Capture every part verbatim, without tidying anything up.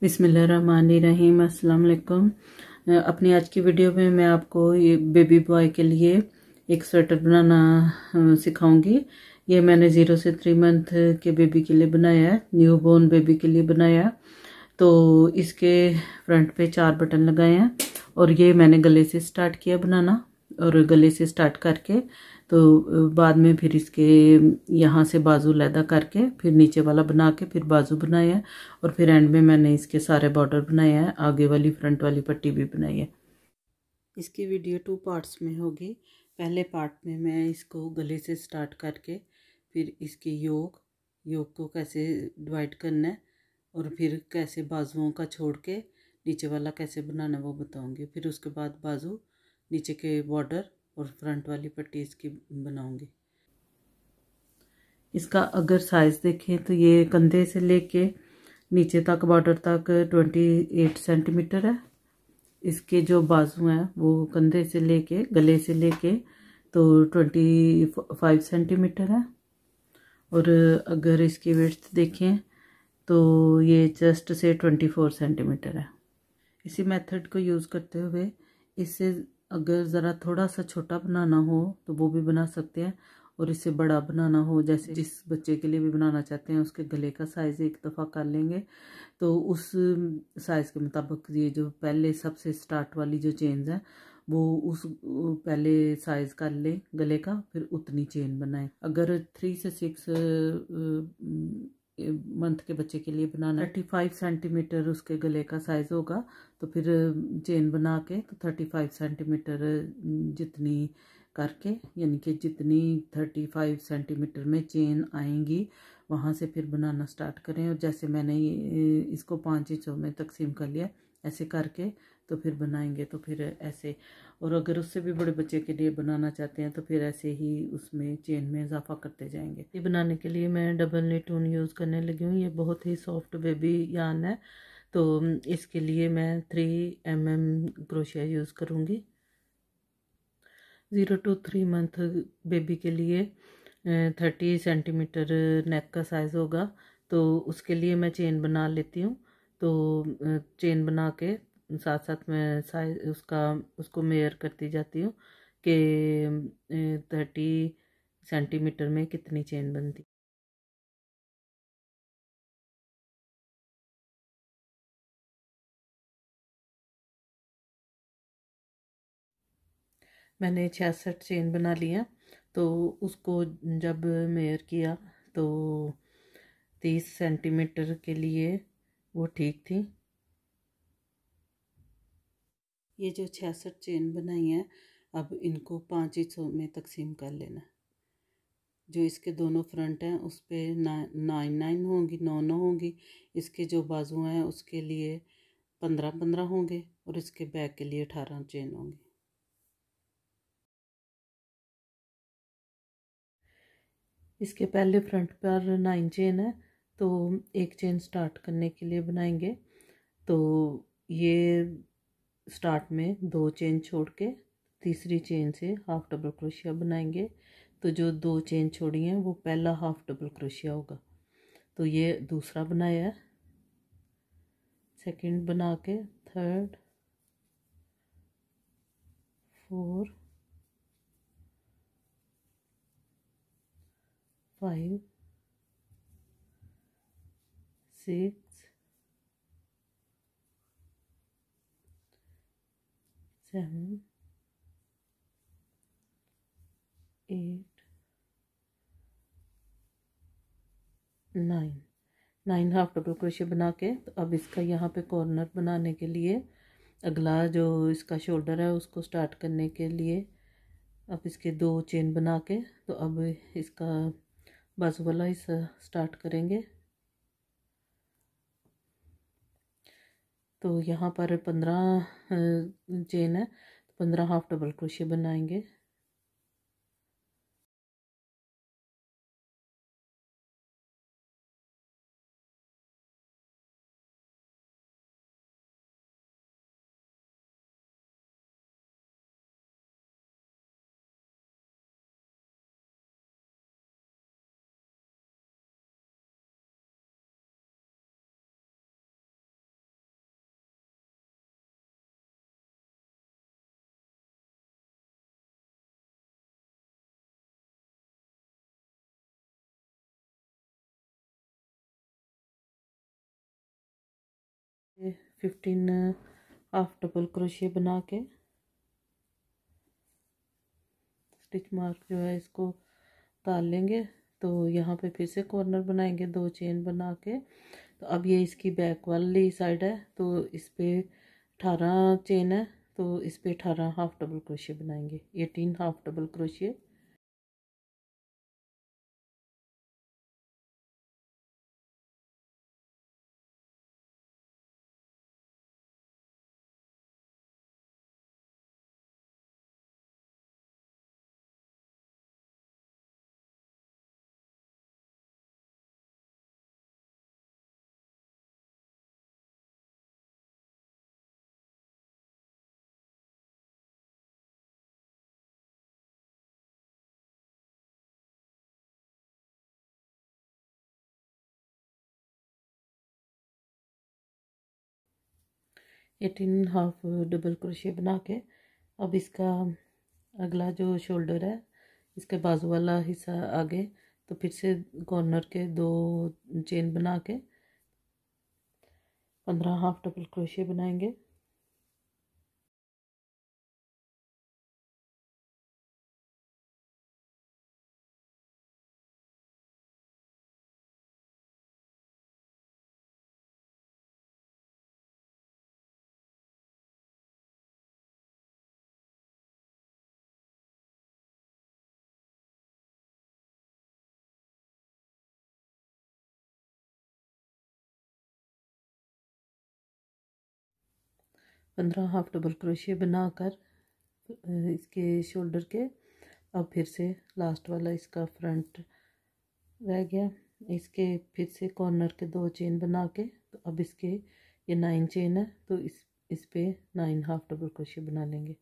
बिस्मिल्लाहिर्रहमानिर्रहीम। अस्सलाम वालेकुम। अपनी आज की वीडियो में मैं आपको ये बेबी बॉय के लिए एक स्वेटर बनाना सिखाऊंगी। ये मैंने ज़ीरो से थ्री मंथ के बेबी के लिए बनाया है, न्यू बॉर्न बेबी के लिए बनाया। तो इसके फ्रंट पे चार बटन लगाए हैं और ये मैंने गले से स्टार्ट किया बनाना, और गले से स्टार्ट करके तो बाद में फिर इसके यहाँ से बाजू लैदा करके फिर नीचे वाला बना के फिर बाजू बनाया है, और फिर एंड में मैंने इसके सारे बॉर्डर बनाए हैं, आगे वाली फ्रंट वाली पट्टी भी बनाई है। इसकी वीडियो टू पार्ट्स में होगी। पहले पार्ट में मैं इसको गले से स्टार्ट करके फिर इसकी योक योक को कैसे डिवाइड करना है और फिर कैसे बाजुओं का छोड़ के नीचे वाला कैसे बनाना वो बताऊंगी। फिर उसके बाद बाजू, नीचे के बॉर्डर और फ्रंट वाली पट्टी इसकी बनाऊंगी। इसका अगर साइज़ देखें तो ये कंधे से लेके नीचे तक बॉर्डर तक अट्ठाईस सेंटीमीटर है। इसके जो बाजू हैं वो कंधे से लेके गले से लेके तो पच्चीस सेंटीमीटर है। और अगर इसकी विड्थ देखें तो ये चेस्ट से चौबीस सेंटीमीटर है। इसी मेथड को यूज़ करते हुए इससे अगर ज़रा थोड़ा सा छोटा बनाना हो तो वो भी बना सकते हैं, और इससे बड़ा बनाना हो, जैसे जिस बच्चे के लिए भी बनाना चाहते हैं उसके गले का साइज़ एक दफ़ा कर लेंगे तो उस साइज़ के मुताबिक ये जो पहले सबसे स्टार्ट वाली जो चेन्स हैं वो उस पहले साइज़ कर लें गले का, फिर उतनी चेन बनाएं। अगर थ्री से सिक्स मंथ के बच्चे के लिए बनाना थर्टी फाइव सेंटीमीटर उसके गले का साइज़ होगा, तो फिर चेन बना के तो थर्टी फाइव सेंटीमीटर जितनी करके, यानी कि जितनी थर्टी फाइव सेंटीमीटर में चेन आएंगी वहाँ से फिर बनाना स्टार्ट करें। और जैसे मैंने इसको पाँच हिस्सों में तकसीम कर लिया, ऐसे करके तो फिर बनाएंगे तो फिर ऐसे। और अगर उससे भी बड़े बच्चे के लिए बनाना चाहते हैं तो फिर ऐसे ही उसमें चेन में इजाफा करते जाएंगे। ये बनाने के लिए मैं डबल नीट ऊन यूज़ करने लगी हूँ। ये बहुत ही सॉफ्ट बेबी यार्न है, तो इसके लिए मैं three M M crochet use करूँगी। Zero to three month baby के लिए थर्टी सेंटीमीटर नेक का साइज़ होगा, तो उसके लिए मैं चेन बना लेती हूँ। तो चेन बना के साथ साथ मैं साइज उसका उसको मेयर करती जाती हूँ कि थर्टी सेंटीमीटर में कितनी चेन बनती। मैंने छियासठ चेन बना लिया, तो उसको जब मेयर किया तो तीस सेंटीमीटर के लिए वो ठीक थी। ये जो छियासठ चेन बनाई है अब इनको पांच हिस्सों में तकसीम कर लेना। जो इसके दोनों फ्रंट हैं उस पर नाइन नाइन होंगी, नौ नौ होंगी। इसके जो बाजू हैं उसके लिए पंद्रह पंद्रह होंगे, और इसके बैक के लिए अठारह चेन होंगी। इसके पहले फ्रंट पर नाइन चेन है, तो एक चेन स्टार्ट करने के लिए बनाएंगे। तो ये स्टार्ट में दो चेन छोड़ के तीसरी चेन से हाफ डबल क्रोशिया बनाएंगे। तो जो दो चेन छोड़ी हैं वो पहला हाफ डबल क्रोशिया होगा। तो ये दूसरा बनाया है, सेकंड बना के third, four, five, six, seven, eight, nine nine half double crochet बना के तो अब इसका यहाँ पे कॉर्नर बनाने के लिए अगला जो इसका शोल्डर है उसको स्टार्ट करने के लिए अब इसके दो चेन बना के तो अब इसका बाजू वाला हिस्सा स्टार्ट करेंगे। तो यहाँ पर पंद्रह चेन है, पंद्रह हाफ डबल क्रोशिया बनाएंगे। फिफ्टीन हाफ डबल क्रोशिया बना के स्टिच मार्क जो है इसको डाल लेंगे। तो यहाँ पे फिर से कॉर्नर बनाएंगे दो चेन बना के। तो अब ये इसकी बैक वाली साइड है, तो इस पे अठारह चेन है, तो इस पे अठारह हाफ डबल क्रोशिया बनाएंगे, eighteen half double crochet. Eighteen half double crochet बना के अब इसका अगला जो शोल्डर है, इसके बाजू वाला हिस्सा आगे, तो फिर से कॉर्नर के दो चेन बना के पंद्रह हाफ डबल क्रोशिया बनाएंगे। पंद्रह हाफ डबल क्रोशिया बनाकर इसके शोल्डर के अब फिर से लास्ट वाला इसका फ्रंट रह गया, इसके फिर से कॉर्नर के दो चेन बना के, तो अब इसके ये नाइन चेन है, तो इस इस पे नाइन हाफ डबल क्रोशिया बना लेंगे।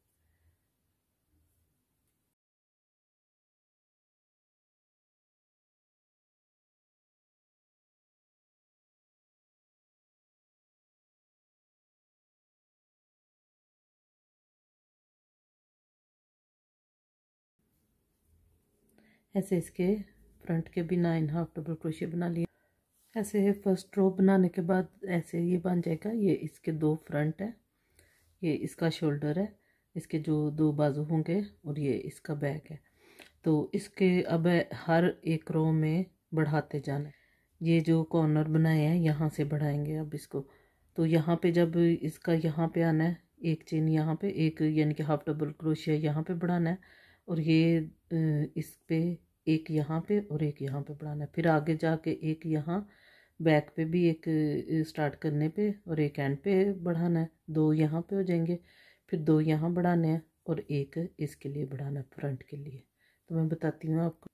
ऐसे इसके फ्रंट के भी नाइन हाफ डबल क्रोशिया बना लिए। ऐसे फर्स्ट रो बनाने के बाद ऐसे ये बन जाएगा। ये इसके दो फ्रंट है, ये इसका शोल्डर है, इसके जो दो बाजू होंगे, और ये इसका बैक है। तो इसके अब हर एक रो में बढ़ाते जाना है। ये जो कॉर्नर बनाए हैं यहाँ से बढ़ाएंगे अब इसको। तो यहाँ पे जब इसका यहाँ पे आना है, एक चेन यहाँ पे, एक यानी कि हाफ डबल क्रोशिया यहाँ पे बढ़ाना है, और ये इस पे एक यहाँ पे और एक यहाँ पे बढ़ाना है। फिर आगे जाके एक यहाँ बैक पे भी एक स्टार्ट करने पे और एक एंड पे बढ़ाना है। दो यहाँ पे हो जाएंगे, फिर दो यहाँ बढ़ाने हैं और एक इसके लिए बढ़ाना है फ्रंट के लिए। तो मैं बताती हूँ आपको।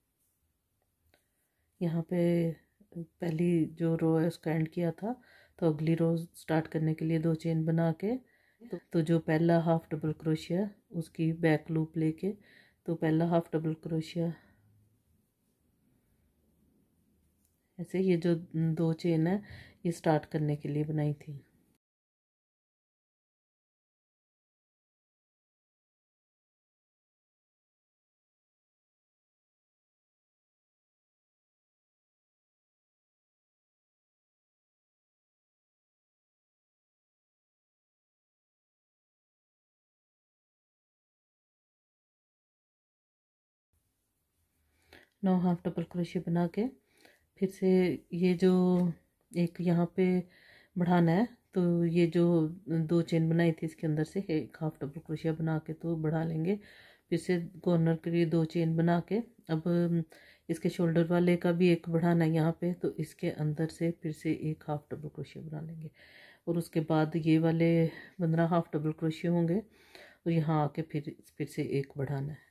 यहाँ पे पहली जो रो है उसका एंड किया था, तो अगली रो स्टार्ट करने के लिए दो चेन बना के, तो, तो जो पहला हाफ डबल क्रोशिया उसकी बैक लूप लेके, तो पहला हाफ डबल क्रोशिया ऐसे, ये जो दो चेन है ये स्टार्ट करने के लिए बनाई थी। नौ हाफ डबल क्रोशिया बना के फिर से ये जो एक यहाँ पे बढ़ाना है, तो ये जो दो चेन बनाई थी इसके अंदर से एक हाफ डबल क्रोशिया बना के तो बढ़ा लेंगे। फिर से कॉर्नर के लिए दो चेन बना के अब इसके शोल्डर वाले का भी एक बढ़ाना है यहाँ पे, तो इसके अंदर से फिर से एक हाफ डबल क्रोशिया बना लेंगे। और उसके बाद ये वाले पंद्रह हाफ डबल क्रोशिया होंगे, और यहाँ आके फिर फिर से एक बढ़ाना है।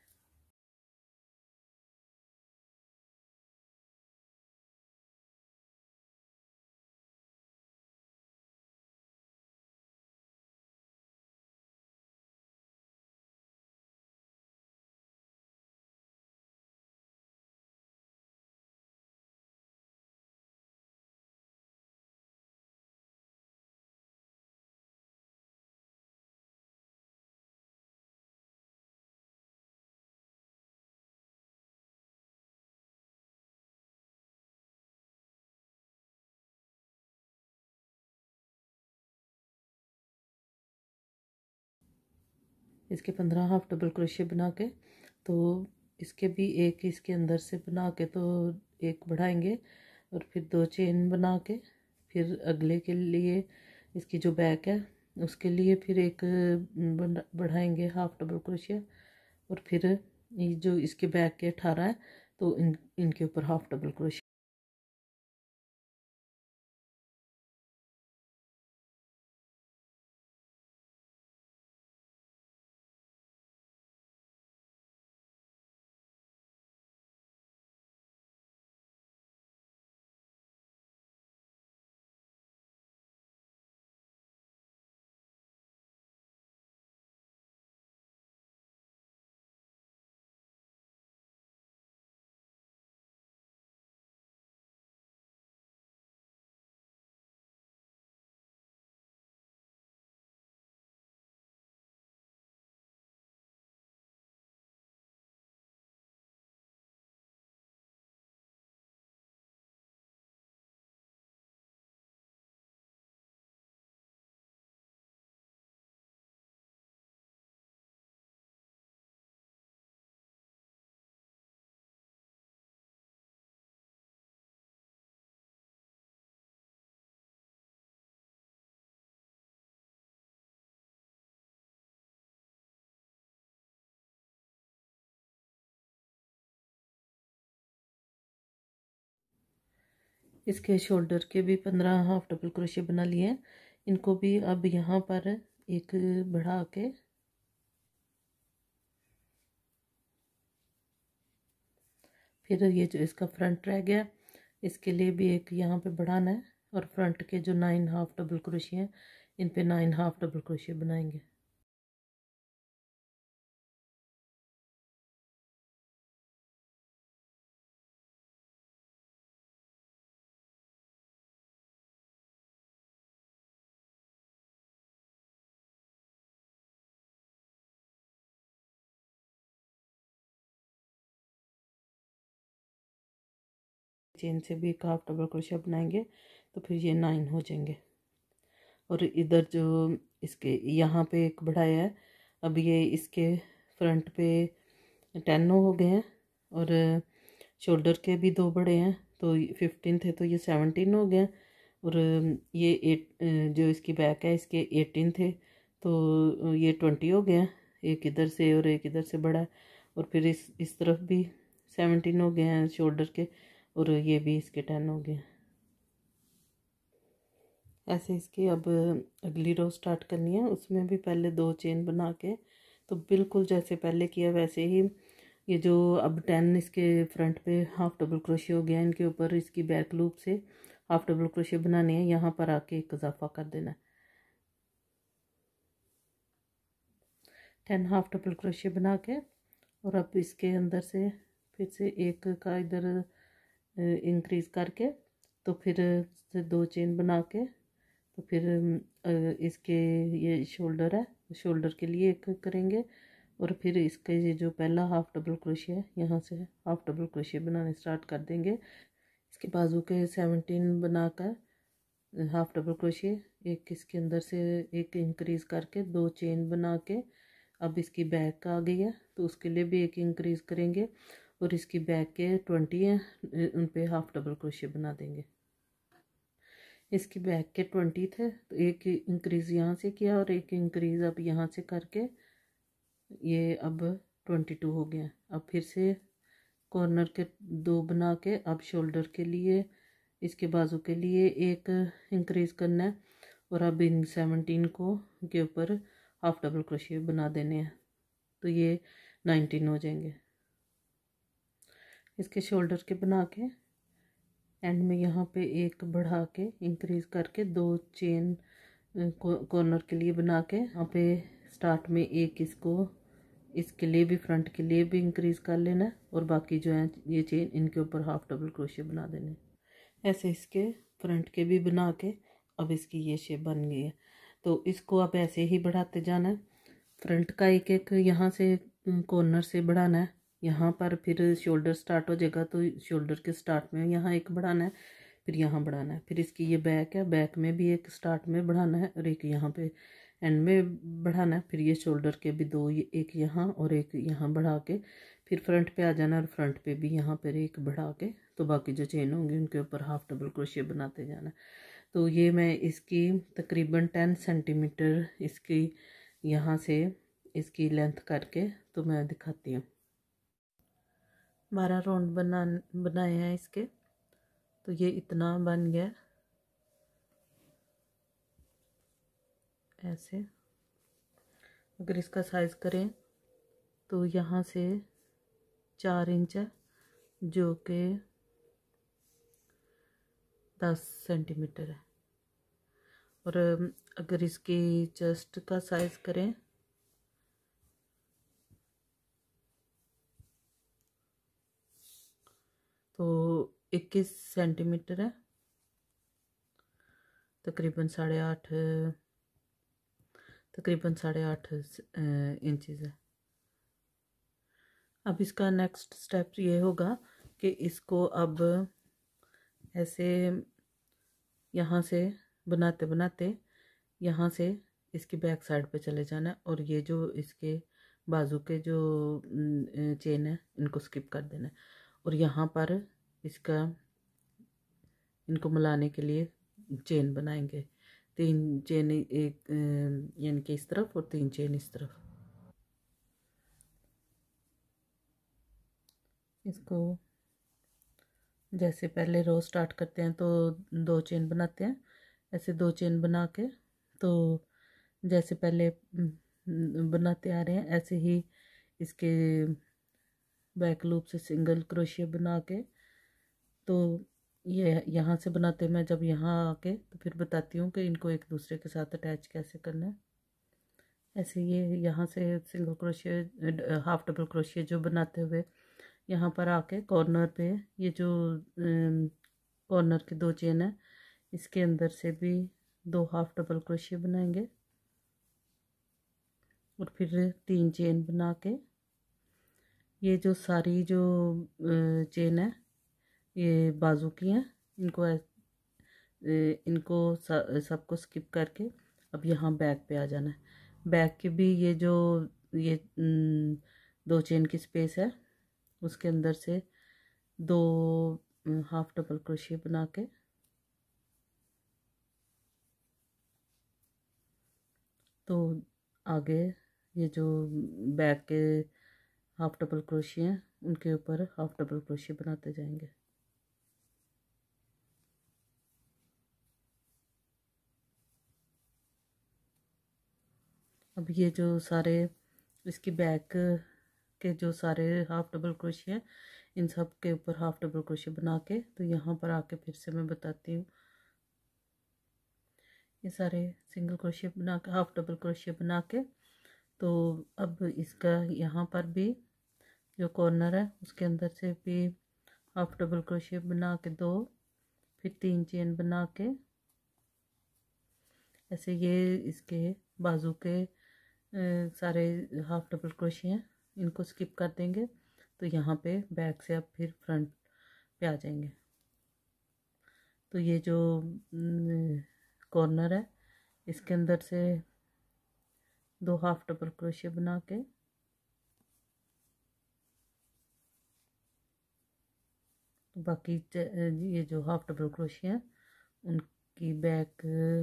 इसके पंद्रह हाफ डबल क्रोशिया बना के तो इसके भी एक इसके अंदर से बना के तो एक बढ़ाएंगे और फिर दो चेन बना के फिर अगले के लिए इसकी जो बैक है उसके लिए फिर एक बढ़ाएंगे हाफ डबल क्रोशिया और फिर ये जो इसके बैक के अठारह है तो इन इनके ऊपर हाफ डबल क्रोशिया। इसके शोल्डर के भी पंद्रह हाफ डबल क्रोशिया बना लिए हैं। इनको भी अब यहाँ पर एक बढ़ा के फिर ये जो इसका फ्रंट रह गया इसके लिए भी एक यहाँ पे बढ़ाना है और फ्रंट के जो नाइन हाफ डबल क्रोशिया हैं इन पे नाइन हाफ डबल क्रोशिया बनाएंगे। चेन से भी एक हाफ डबल क्रोशिया बनाएंगे तो फिर ये नाइन हो जाएंगे। और इधर जो इसके यहाँ पे एक बढ़ाया है अब ये इसके फ्रंट पे टेन हो गए हैं और शोल्डर के भी दो बड़े हैं तो फिफ्टीन थे तो ये सेवनटीन हो गए हैं और ये एट जो इसकी बैक है इसके एटीन थे तो ये ट्वेंटी हो गए हैं। एक इधर से और एक इधर से बड़ा है और फिर इस इस तरफ भी सेवनटीन हो गए हैं शोल्डर के और ये भी इसके टेन हो गए। ऐसे इसकी अब अगली रो स्टार्ट करनी है उसमें भी पहले दो चेन बना के तो बिल्कुल जैसे पहले किया वैसे ही ये जो अब टेन इसके फ्रंट पे हाफ डबल क्रोशिया हो गया इनके ऊपर इसकी बैक लूप से हाफ डबल क्रोशिया बनाने हैं। यहाँ पर आके एक इजाफा कर देना है। टेन हाफ डबल क्रोशिया बना के और अब इसके अंदर से फिर से एक का इधर इंक्रीज करके तो फिर से दो चेन बना के तो फिर इसके ये शोल्डर है शोल्डर के लिए एक करेंगे और फिर इसका ये जो पहला हाफ डबल क्रोशिया है यहाँ से हाफ डबल क्रोशिया बनाने स्टार्ट कर देंगे। इसके बाजू के सेवनटीन बनाकर हाफ डबल क्रोशिया एक इसके अंदर से एक इंक्रीज करके दो चेन बना के अब इसकी बैक आ गई है तो उसके लिए भी एक इंक्रीज करेंगे और इसकी बैक के ट्वेंटी हैं उन पे हाफ डबल क्रोशिया बना देंगे। इसकी बैक के ट्वेंटी थे तो एक इंक्रीज यहाँ से किया और एक इंक्रीज अब यहाँ से करके ये अब ट्वेंटी टू हो गया। अब फिर से कॉर्नर के दो बना के अब शोल्डर के लिए इसके बाजू के लिए एक इंक्रीज करना है और अब इन सेवनटीन को के ऊपर हाफ डबल क्रोशिया बना देने हैं तो ये नाइनटीन हो जाएंगे। इसके शोल्डर के बना के एंड में यहाँ पे एक बढ़ा के इंक्रीज करके दो चेन कॉर्नर के लिए बना के यहाँ पे स्टार्ट में एक इसको इसके लिए भी फ्रंट के लिए भी इंक्रीज कर लेना और बाकी जो है ये चेन इनके ऊपर हाफ डबल क्रोशिया बना देने। ऐसे इसके फ्रंट के भी बना के अब इसकी ये शेप बन गई है तो इसको अब ऐसे ही बढ़ाते जाना है। फ्रंट का एक एक यहाँ से कॉर्नर से बढ़ाना है यहाँ पर फिर शोल्डर स्टार्ट हो जाएगा तो शोल्डर के स्टार्ट में यहाँ एक बढ़ाना है फिर यहाँ बढ़ाना है फिर इसकी ये बैक है बैक में भी एक स्टार्ट में बढ़ाना है और एक यहाँ पे एंड में बढ़ाना है। फिर ये शोल्डर के भी दो, ये एक यहाँ और एक यहाँ बढ़ा के फिर फ्रंट पे आ जाना, और फ्रंट पे भी यहाँ पर एक बढ़ा के तो बाकी जो चेन होंगी उनके ऊपर हाफ डबल क्रोशिया बनाते जाना। तो ये मैं इसकी तकरीबन टेन सेंटीमीटर इसकी यहाँ से इसकी लेंथ करके तो मैं दिखाती हूँ। बारह राउंड बना बनाए हैं इसके, तो ये इतना बन गया ऐसे। अगर इसका साइज़ करें तो यहाँ से चार इंच है, जो कि दस सेंटीमीटर है। और अगर इसकी चेस्ट का साइज़ करें तो इक्कीस सेंटीमीटर है, तकरीबन साढ़े आठ तकरीबन साढ़े आठ इंचज़ है। अब इसका नेक्स्ट स्टेप ये होगा कि इसको अब ऐसे यहाँ से बनाते बनाते यहाँ से इसकी बैक साइड पे चले जाना है, और ये जो इसके बाजू के जो चेन है इनको स्किप कर देना है, और यहाँ पर इसका इनको मिलाने के लिए चेन बनाएंगे। तीन चेन एक यानी कि इस तरफ और तीन चेन इस तरफ। इसको जैसे पहले रो स्टार्ट करते हैं तो दो चेन बनाते हैं, ऐसे दो चेन बना के तो जैसे पहले बनाते आ रहे हैं ऐसे ही इसके बैक लूप से सिंगल क्रोशिया बना के तो ये यहाँ से बनाते हैं। मैं जब यहाँ आके तो फिर बताती हूँ कि इनको एक दूसरे के साथ अटैच कैसे करना है। ऐसे ये यहाँ से single crochet half double crochet जो बनाते हुए यहाँ पर आके कॉर्नर पे ये जो कॉर्नर के दो चेन है इसके अंदर से भी दो हाफ डबल क्रोशिया बनाएंगे, और फिर तीन चेन बना के ये जो सारी जो चेन है ये बाजू की हैं, इनको इनको सबको स्किप करके अब यहाँ बैक पे आ जाना है। बैक की भी ये जो ये दो चेन की स्पेस है उसके अंदर से दो हाफ डबल क्रोशिया बना के तो आगे ये जो बैक के हाफ डबल क्रोशिया हैं उनके ऊपर हाफ डबल क्रोशिया बनाते जाएंगे। अब ये जो सारे इसकी बैक के जो सारे हाफ डबल क्रोशिया इन सब के ऊपर हाफ डबल क्रोशिया बना के तो यहाँ पर आके फिर से मैं बताती हूँ। ये सारे सिंगल क्रोशिया बना के हाफ डबल क्रोशिया बना के तो अब इसका यहाँ पर भी जो कॉर्नर है उसके अंदर से भी हाफ डबल क्रोशिया बना के दो, फिर तीन चेन बना के ऐसे ये इसके बाजू के ए, सारे हाफ डबल क्रोशिया इनको स्किप कर देंगे तो यहाँ पे बैक से अब फिर फ्रंट पे आ जाएंगे। तो ये जो कॉर्नर है इसके अंदर से दो हाफ डबल क्रोशिया बना के तो बाकी ये जो हाफ डबल क्रोशिया है उनकी बैक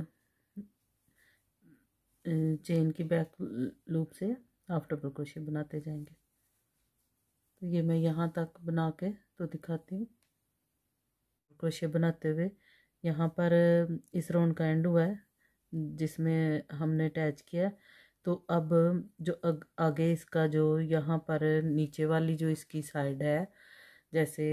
चेन की बैक लूप से हाफ डबल क्रोशिया बनाते जाएंगे। तो ये मैं यहाँ तक बना के तो दिखाती हूँ। क्रोशिया बनाते हुए यहाँ पर इस राउंड का एंड हुआ है जिसमें हमने अटैच किया। तो अब जो अग, आगे इसका जो यहाँ पर नीचे वाली जो इसकी साइड है, जैसे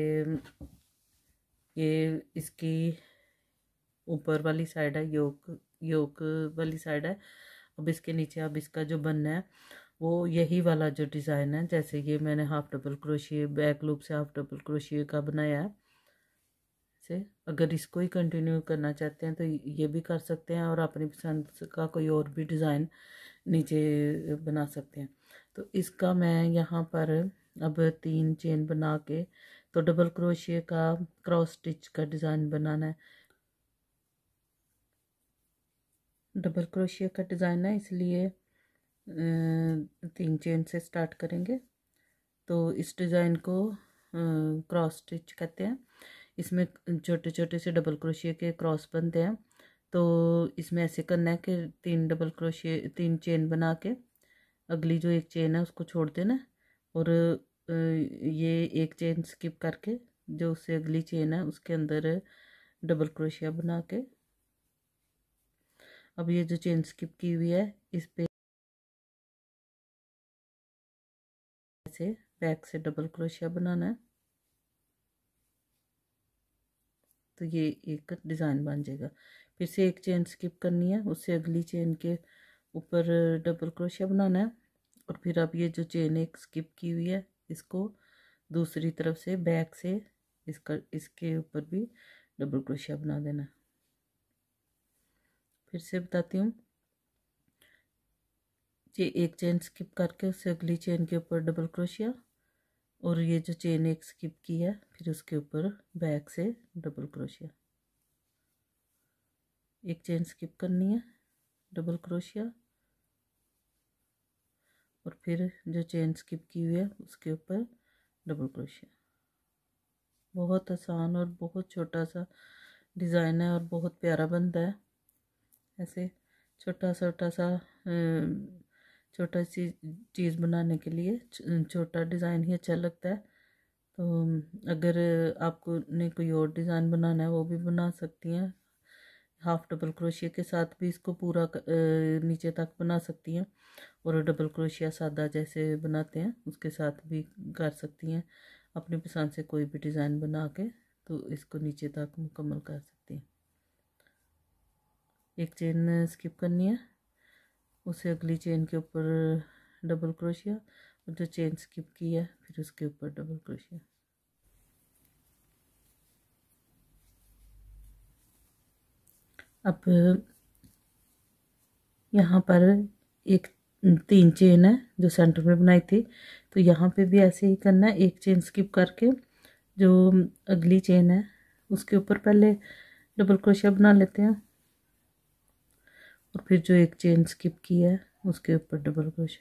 ये इसकी ऊपर वाली साइड है, योक योक वाली साइड है। अब इसके नीचे अब इसका जो बनना है वो यही वाला जो डिज़ाइन है, जैसे ये मैंने half double crochet back loop से हाफ डबल क्रोशिया का बनाया है से। अगर इसको ही कंटिन्यू करना चाहते हैं तो ये भी कर सकते हैं और अपनी पसंद का कोई और भी डिज़ाइन नीचे बना सकते हैं। तो इसका मैं यहाँ पर अब तीन चेन बना के तो डबल क्रोशिया का क्रॉस स्टिच का डिज़ाइन बनाना है। डबल क्रोशिया का डिज़ाइन है, इसलिए तीन चेन से स्टार्ट करेंगे। तो इस डिज़ाइन को क्रॉस स्टिच कहते हैं। इसमें छोटे छोटे से डबल क्रोशिया के क्रॉस बनते हैं। तो इसमें ऐसे करना है कि तीन डबल क्रोशिया तीन चेन बना के अगली जो एक चेन है उसको छोड़ देना, और ये एक चेन स्किप करके जो उससे अगली चेन है उसके अंदर डबल क्रोशिया बना के, अब ये जो चेन स्किप की हुई है इस पे से बैक से डबल क्रोशिया बनाना है। तो ये एक डिज़ाइन बन जाएगा। फिर से एक चेन स्किप करनी है, उससे अगली चेन के ऊपर डबल क्रोशिया बनाना है, और फिर अब ये जो चेन एक स्किप की हुई है इसको दूसरी तरफ से बैक से इसका इसके ऊपर भी डबल क्रोशिया बना देना है। फिर से बताती हूँ, ये एक चेन स्किप करके उससे अगली चेन के ऊपर डबल क्रोशिया, और ये जो चेन एक स्किप की है फिर उसके ऊपर बैक से डबल क्रोशिया, एक चेन स्किप करनी है, डबल क्रोशिया, और फिर जो चेन स्किप की हुई है उसके ऊपर डबल क्रोशिया। बहुत आसान और बहुत छोटा सा डिज़ाइन है और बहुत प्यारा बनता है। ऐसे छोटा छोटा सा छोटा सी चीज़ बनाने के लिए छोटा डिज़ाइन ही अच्छा लगता है। तो अगर आपको ने कोई और डिज़ाइन बनाना है वो भी बना सकती हैं। हाफ डबल क्रोशिया के साथ भी इसको पूरा नीचे तक बना सकती हैं, और डबल क्रोशिया सादा जैसे बनाते हैं उसके साथ भी कर सकती हैं। अपनी पसंद से कोई भी डिज़ाइन बना के तो इसको नीचे तक मुकम्मल कर सकती हैं। एक चेन स्किप करनी है, उसे अगली चेन के ऊपर डबल क्रोशिया, और जो चेन स्किप की है फिर उसके ऊपर डबल क्रोशिया। अब यहाँ पर एक तीन चेन है जो सेंटर में बनाई थी, तो यहाँ पे भी ऐसे ही करना है। एक चेन स्किप करके जो अगली चेन है उसके ऊपर पहले डबल क्रोशिया बना लेते हैं, और फिर जो एक चेन स्किप की है उसके ऊपर डबल क्रोशिया।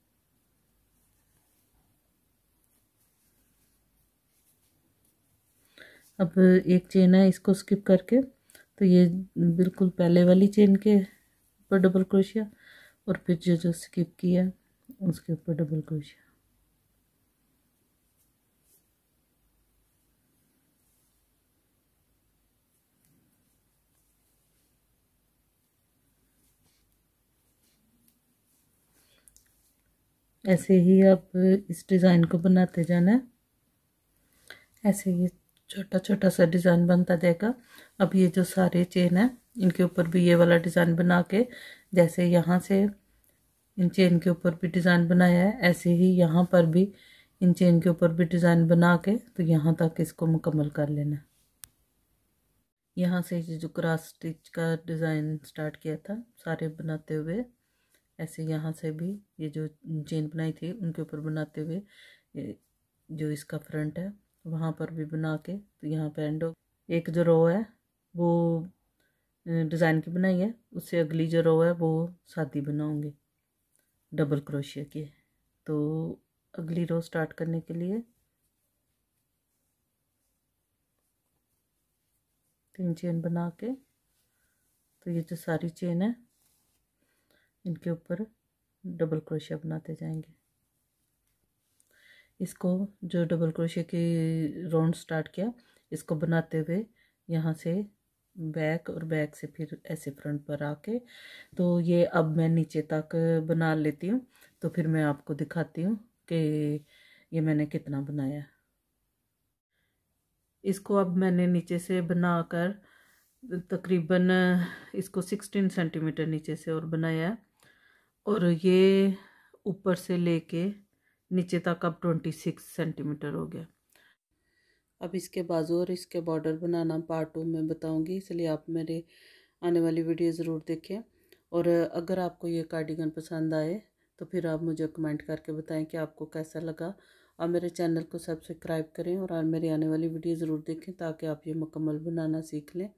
अब एक चेन है इसको स्किप करके, तो ये बिल्कुल पहले वाली चेन के ऊपर डबल क्रोशिया, और फिर जो जो स्किप किया उसके ऊपर डबल क्रोशिया। ऐसे ही अब इस डिज़ाइन को बनाते जाना है। ऐसे ही छोटा छोटा सा डिज़ाइन बनता जाएगा। अब ये जो सारे चेन है इनके ऊपर भी ये वाला डिज़ाइन बना के, जैसे यहाँ से इन चेन के ऊपर भी डिज़ाइन बनाया है ऐसे ही यहाँ पर भी इन चेन के ऊपर भी डिज़ाइन बना के तो यहाँ तक इसको मुकम्मल कर लेना। यहाँ से जो क्रॉस स्टिच का डिज़ाइन स्टार्ट किया था सारे बनाते हुए, ऐसे यहाँ से भी ये जो चेन बनाई थी उनके ऊपर बनाते हुए जो इसका फ्रंट है वहाँ पर भी बना के तो यहाँ पे एंड। एक जो रो है वो डिज़ाइन की बनाई है, उससे अगली जो रो है वो सादी बनाऊंगी डबल क्रोशिया की। तो अगली रो स्टार्ट करने के लिए तीन चेन बना के तो ये जो सारी चेन है इनके ऊपर डबल क्रोशिया बनाते जाएंगे। इसको जो डबल क्रोशिया की राउंड स्टार्ट किया इसको बनाते हुए यहाँ से बैक और बैक से फिर ऐसे फ्रंट पर आके तो ये अब मैं नीचे तक बना लेती हूँ, तो फिर मैं आपको दिखाती हूँ कि ये मैंने कितना बनाया। इसको अब मैंने नीचे से बनाकर तकरीबन इसको सिक्सटीन सेंटीमीटर नीचे से और बनाया है, और ये ऊपर से लेके नीचे तक अब ट्वेंटी सिक्स सेंटीमीटर हो गया। अब इसके बाजू और इसके बॉर्डर बनाना पार्ट टू में बताऊंगी, इसलिए आप मेरे आने वाली वीडियो ज़रूर देखें। और अगर आपको ये कार्डिगन पसंद आए तो फिर आप मुझे कमेंट करके बताएं कि आपको कैसा लगा, और मेरे चैनल को सब्सक्राइब करें और मेरी आने वाली वीडियो ज़रूर देखें ताकि आप ये मुकम्मल बनाना सीख लें।